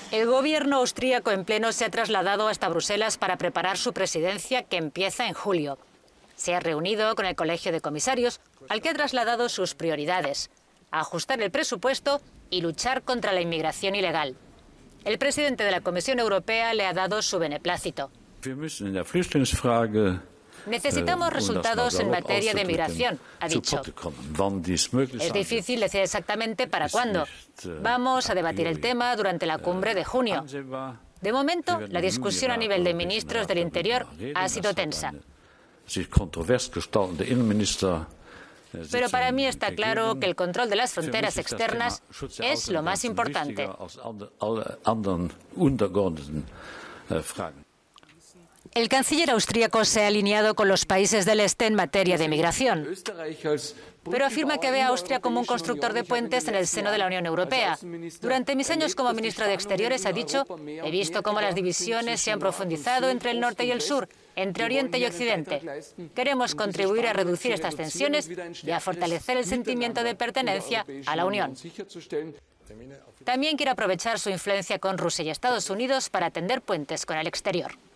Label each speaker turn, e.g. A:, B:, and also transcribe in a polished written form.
A: El gobierno austríaco en pleno se ha trasladado hasta Bruselas para preparar su presidencia, que empieza en julio. Se ha reunido con el Colegio de Comisarios, al que ha trasladado sus prioridades: ajustar el presupuesto y luchar contra la inmigración ilegal. El presidente de la Comisión Europea le ha dado su beneplácito. Necesitamos resultados en materia de migración, ha dicho. Es difícil decir exactamente para cuándo. Vamos a debatir el tema durante la cumbre de junio. De momento, la discusión a nivel de ministros del Interior ha sido tensa. Pero para mí está claro que el control de las fronteras externas es lo más importante. El canciller austríaco se ha alineado con los países del este en materia de migración, pero afirma que ve a Austria como un constructor de puentes en el seno de la Unión Europea. Durante mis años como ministro de Exteriores, ha dicho, he visto cómo las divisiones se han profundizado entre el norte y el sur, entre Oriente y Occidente. Queremos contribuir a reducir estas tensiones y a fortalecer el sentimiento de pertenencia a la Unión. También quiere aprovechar su influencia con Rusia y Estados Unidos para tender puentes con el exterior.